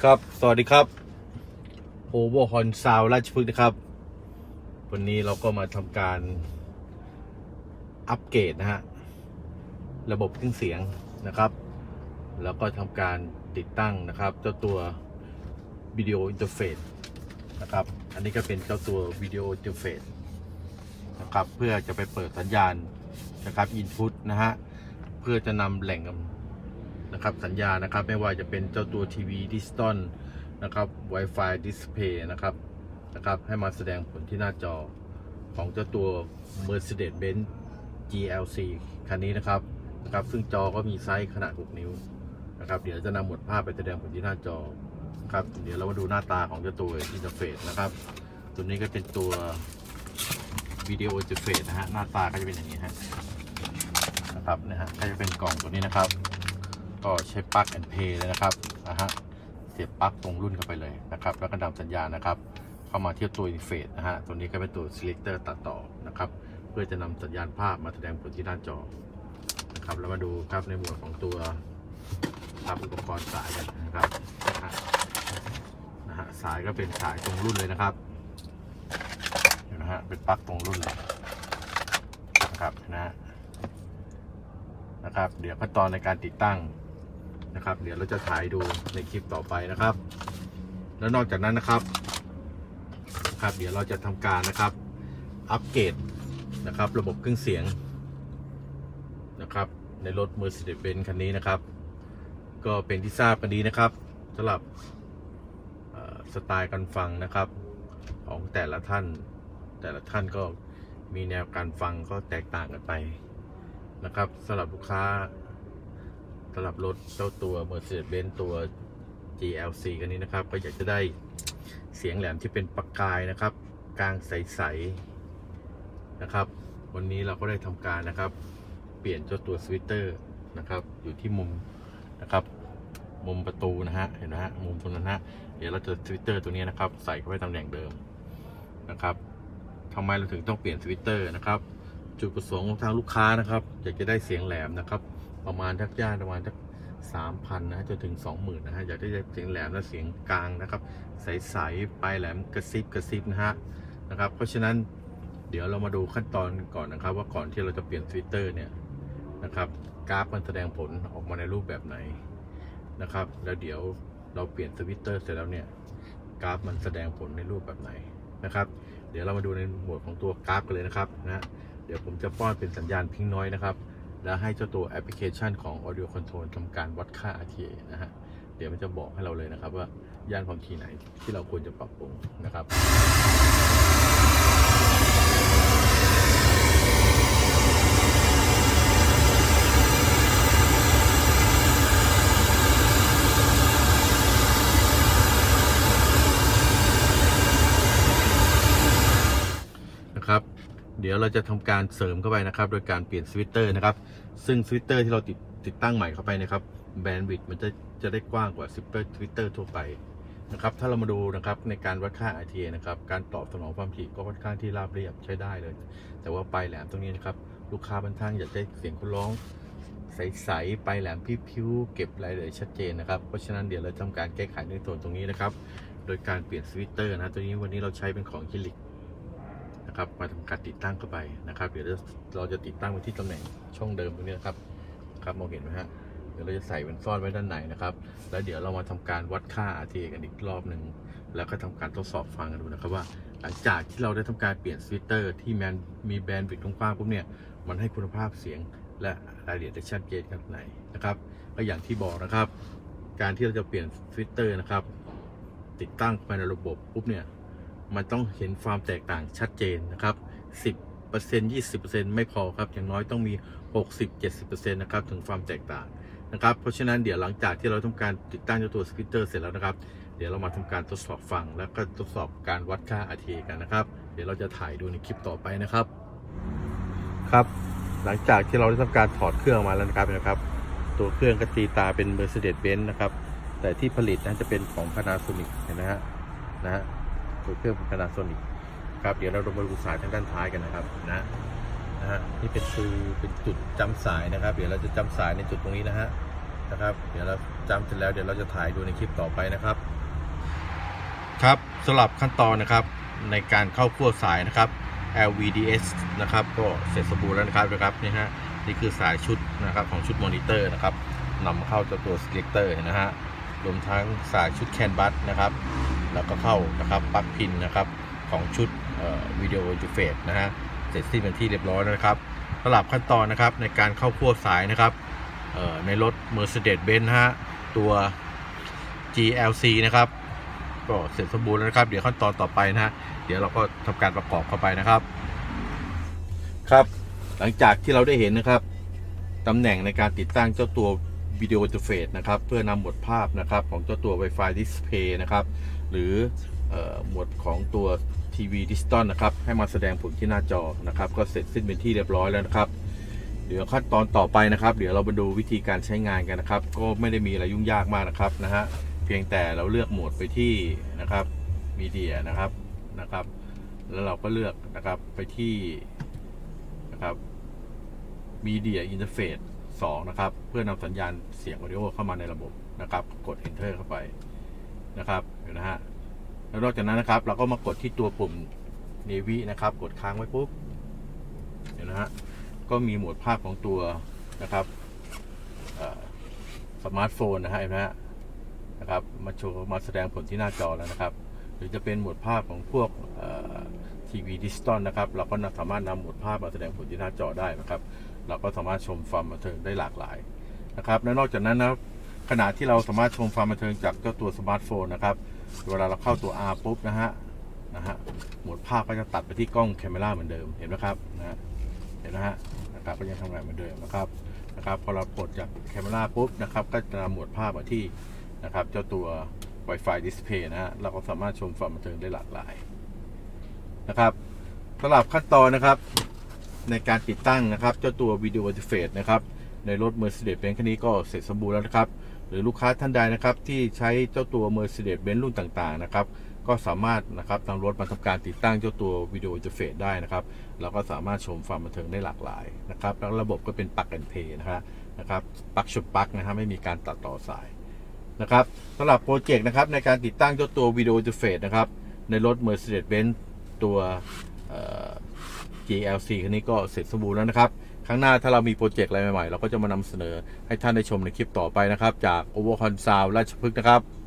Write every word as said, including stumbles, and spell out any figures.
ครับสวัสดีครับโอเวอร์ฮอนซาวราชพฤกษ์นะครับวันนี้เราก็มาทำการอัปเกรดนะฮะระบบเครื่องเสียงนะครับแล้วก็ทำการติดตั้งนะครับเจ้าตัววิดีโออินเทอร์เฟซนะครับอันนี้ก็เป็นเจ้าตัววิดีโออินเทอร์เฟซนะครับเพื่อจะไปเปิดสัญญาณนะครับอินพุตนะฮะเพื่อจะนำแหล่งนะครับสัญญาณนะครับไม่ว่าจะเป็นเจ้าตัวทีวีดิจิตอลนะครับ Wi-Fi Display นะครับนะครับให้มาแสดงผลที่หน้าจอของเจ้าตัว Mercedes-Benz จี แอล ซี คันนี้นะครับนะครับซึ่งจอก็มีไซส์ขนาดหกนิ้วนะครับเดี๋ยวจะนำหมดภาพไปแสดงผลที่หน้าจอครับเดี๋ยวเรามาดูหน้าตาของเจ้าตัวอินเทอร์เฟซนะครับตัวนี้ก็เป็นตัววิดีโออินเทอร์เฟซนะฮะหน้าตาก็จะเป็นอย่างนี้ฮะนะครับนะฮะก็จะเป็นกล่องตัวนี้นะครับก็ใช้ปลั๊กแอนด์เพย์เลยนะครับนะฮะเสียบปลั๊กตรงรุ่นเข้าไปเลยนะครับแล้วก็นำสัญญาณนะครับเข้ามาเทียบตัวอินเทอร์เฟซนะฮะตัวนี้ก็เป็นตัว selector ตัดต่อนะครับเพื่อจะนำสัญญาณภาพมาแสดงผลที่หน้าจอนะครับแล้วมาดูครับในหมวดของตัวรับอุปกรณ์สายกันนะครับนะฮะสายก็เป็นสายตรงรุ่นเลยนะครับเห็นไหมฮะเป็นปลั๊กตรงรุ่นเลยนะครับนะฮะนะครับเดี๋ยวขั้นตอนในการติดตั้งนะครับเดี๋ยวเราจะถ่ายดูในคลิปต่อไปนะครับแล้วนอกจากนั้นนะครับครับเดี๋ยวเราจะทำการนะครับอัปเกรดนะครับระบบเครื่องเสียงนะครับในรถ Mercedes-Benz คันนี้นะครับก็เป็นที่ทราบกันดีนะครับสำหรับสไตล์การฟังนะครับของแต่ละท่านแต่ละท่านก็มีแนวการฟังก็แตกต่างกันไปนะครับสำหรับลูกค้าสำหรับรถเจ้าตัว Mercedes-Benz ตัว จี แอล ซี กันนี้นะครับก็อยากจะได้เสียงแหลมที่เป็นประกายนะครับกลางใสๆนะครับวันนี้เราก็ได้ทำการนะครับเปลี่ยนเจ้าตัวสวิตเตอร์นะครับอยู่ที่มุมนะครับมุมประตูนะฮะเห็นไหมฮะมุมตรงนั้นฮะเดี๋ยวเราจะสวิตเตอร์ตัวนี้นะครับใส่เข้าไปตำแหน่งเดิมนะครับทำไมเราถึงต้องเปลี่ยนสวิตเตอร์นะครับจุดประสงค์ของทางลูกค้านะครับอยากจะได้เสียงแหลมนะครับประมาณทักย่านประมาณทักสามพันนะจนถึงสองหมื่นนะฮะอยากได้เสียงแหลมและเสียงกลางนะครับใสๆปลายแหลมกระซิบกระซิบนะฮะนะครับเพราะฉะนั้นเดี๋ยวเรามาดูขั้นตอนก่อนนะครับว่าก่อนที่เราจะเปลี่ยนสวิตเตอร์เนี่ยนะครับกราฟมันแสดงผลออกมาในรูปแบบไหนนะครับแล้วเดี๋ยวเราเปลี่ยนสวิตเตอร์เสร็จแล้วเนี่ยกราฟมันแสดงผลในรูปแบบไหนนะครับเดี๋ยวเรามาดูในหมวดของตัวกราฟกันเลยนะครับนะเดี๋ยวผมจะป้อนเป็นสัญญาณพิงน้อยนะครับแล้วให้เจ้าตัวแอปพลิเคชันของ Audio Control ทำการวัดค่า อาร์ ที เอ นะฮะเดี๋ยวมันจะบอกให้เราเลยนะครับว่าย่านความถี่ไหนที่เราควรจะปรับปรุงนะครับนะครับเดี๋ยวเราจะทำการเสริมเข้าไปนะครับโดยการเปลี่ยนสวิตเตอร์นะครับซึ่งสวิตเตอร์ที่เราติดติดตั้งใหม่เข้าไปนะครับแบนด์วิดต์มันจะจะได้กว้างกว่าสวิตเตอร์ทั่วไปนะครับถ้าเรามาดูนะครับในการวัดค่า อาร์ ที เอ นะครับการตอบสนองความถี่ก็ค่อนข้างที่ราบเรียบใช้ได้เลยแต่ว่าปลายแหลมตรงนี้นะครับลูกค้าบางท่านอยากได้เสียงคนร้องใสๆปลายแหลมพิ้วๆเก็บรายละเอียดชัดเจนนะครับเพราะฉะนั้นเดี๋ยวเราทำการแก้ไขในส่วนตรงนี้นะครับโดยการเปลี่ยนสวิตเตอร์นะตัวนี้วันนี้เราใช้เป็นของคิลิกนะครับมาทำการติดตั้งเข้าไปนะครับเดี๋ยวเราจะติดตั้งไว้ที่ตำแหน่งช่องเดิมตรงนี้นะครับครับมองเห็นไหมฮะเดี๋ยวเราจะใส่เป็นซ่อนไว้ด้านในนะครับแล้วเดี๋ยวเรามาทำการวัดค่า อาร์ ที เอ กันอีกรอบหนึ่งแล้วก็ทำการทดสอบฟังกันดูนะครับว่าหลังจากที่เราได้ทำการเปลี่ยนสวิตเตอร์ที่มันมีแบนด์วิดต์กว้างๆปุ๊บเนี่ยมันให้คุณภาพเสียงและรายละเอียดได้ชัดเจนขนาดไหนนะครับก็อย่างที่บอกนะครับการที่เราจะเปลี่ยนสวิตเตอร์นะครับติดตั้งภายในระบบปุ๊บเนี่ยมันต้องเห็นความแตกต่างชัดเจนนะครับ สิบเปอร์เซ็นต์ ยี่สิบเปอร์เซ็นต์ ไม่พอครับอย่างน้อยต้องมี หกสิบถึงเจ็ดสิบเปอร์เซ็นต์ นะครับถึงความแตกต่างนะครับเพราะฉะนั้นเดี๋ยวหลังจากที่เราทำการติดตั้งตัวสปีกเกอร์เสร็จแล้วนะครับเดี๋ยวเรามาทำการทดสอบฟังแล้วก็ทดสอบการวัดค่า อาร์ ที เอ กันนะครับเดี๋ยวเราจะถ่ายดูในคลิปต่อไปนะครับครับหลังจากที่เราได้ทำการถอดเครื่องมาแล้วนะครับนะครับตัวเครื่องก็ตีตาเป็น Mercedes-Benz นะครับแต่ที่ผลิตนั้นจะเป็นของ Panasonic เห็นไหมฮะนะฮะตัวเครื่องเป็น Panasonic ครับเดี๋ยวเรามาดูสายทางด้านท้ายกันนะครับนะนะฮะนี่เป็นคือเป็นจุดจำสายนะครับเดี๋ยวเราจะจำสายในจุดตรงนี้นะฮะนะครับเดี๋ยวเราจำเสร็จแล้วเดี๋ยวเราจะถ่ายดูในคลิปต่อไปนะครับครับสำหรับขั้นตอนนะครับในการเข้าขั้วสายนะครับ แอล วี ดี เอส นะครับก็เสร็จสมบูรณ์แล้วนะครับนะครับนี่ฮะนี่คือสายชุดนะครับของชุดมอนิเตอร์นะครับนำเข้าจากตัว selector นะฮะรวมทั้งสายชุดแคนบัสนะครับแล้วก็เข้านะครับปลั๊กพินนะครับของชุดวิดีโออินเทอร์เฟซนะฮะเสร็จสิ้นเป็นที่เรียบร้อยแล้วนะครับสำหรับขั้นตอนนะครับในการเข้าขั้วสายนะครับในรถ Mercedes-Benz ฮะตัว จี แอล ซี นะครับก็เสร็จสมบูรณ์แล้วนะครับเดี๋ยวขั้นตอนต่อไปนะฮะเดี๋ยวเราก็ทำการประกอบเข้าไปนะครับครับหลังจากที่เราได้เห็นนะครับตำแหน่งในการติดตั้งเจ้าตัววิดีโออินเทอร์เฟซนะครับเพื่อนำหมวดภาพนะครับของเจ้าตัว Wi-Fi Display นะครับหรือหมวดของตัวทีวีดิจิตอลนะครับให้มาแสดงผลที่หน้าจอนะครับก็เสร็จสิ้นเป็นที่เรียบร้อยแล้วนะครับเดี๋ยวขั้นตอนต่อไปนะครับเดี๋ยวเรามาดูวิธีการใช้งานกันนะครับก็ไม่ได้มีอะไรยุ่งยากมากนะครับนะฮะเพียงแต่เราเลือกโหมดไปที่นะครับมีเดียนะครับนะครับแล้วเราก็เลือกนะครับไปที่นะครับมีเดียอินเทอร์เฟซสองนะครับเพื่อนำสัญญาณเสียงออดิโอเข้ามาในระบบนะครับกด Enter เข้าไปนะครับเห็นนะฮะแล้วนอกจากนั้นนะครับเราก็มากดที่ตัวปุ่ม Navy นะครับกดค้างไว้ปุ๊บเห็นนะฮะก็มีโหมดภาพของตัวนะครับสมาร์ทโฟนนะฮะเห็นไหมฮะนะครับมาโชว์มาแสดงผลที่หน้าจอแล้วนะครับหรือจะเป็นโหมดภาพของพวกทีวีดิจิตอลนะครับเราก็สามารถนำโหมดภาพมาแสดงผลที่หน้าจอได้นะครับเราก็สามารถชมความบันเทิงได้หลากหลายนะครับและนอกจากนั้นนะขณะที่เราสามารถชมความบันเทิงจากเจ้าตัวสมาร์ทโฟนนะครับเวลาเราเข้าตัว R ปุ๊บนะฮะนะฮะโหมดภาพก็จะตัดไปที่กล้องแคมเมราเหมือนเดิมเห็นไหมครับนะฮะเห็นนะฮะนะครับก็ยังทำงานเหมือนเดิมนะครับนะครับพอเรากดจากแคมเมราปุ๊บนะครับก็จะนำโหมดภาพมาที่นะครับเจ้าตัว Wi-Fi Display นะฮะเราก็สามารถชมความบันเทิงได้หลากหลายนะครับสำหรับขั้นตอนนะครับในการติดตั้งนะครับเจ้าตัววิดีโออินเทอร์เฟซนะครับในรถ Mercedes-Benz คันนี้ก็เสร็จสมบูรณ์แล้วนะครับหรือลูกค้าท่านใดนะครับที่ใช้เจ้าตัว Mercedes-Benz รุ่นต่างๆนะครับก็สามารถนะครับนำรถมาทำการติดตั้งเจ้าตัววิดีโออินเทอร์เฟซได้นะครับเราก็สามารถชมความบันเทิงได้หลากหลายนะครับแล้วระบบก็เป็นปลั๊กแอนด์เพลย์นะครับนะครับปลั๊กชุดปลั๊กนะฮะไม่มีการตัดต่อสายนะครับสำหรับโปรเจกต์นะครับในการติดตั้งเจ้าตัววิดีโออินเทอร์เฟซนะครับในรถ Mercedes-Benz ตัว จี แอล ซี คันนี้ก็เสร็จสมบูรณ์แล้วนะครับครั้งหน้าถ้าเรามีโปรเจกต์อะไรใหม่ๆเราก็จะมานำเสนอให้ท่านได้ชมในคลิปต่อไปนะครับจาก Overcon Sound ราชพฤกษ์นะครับ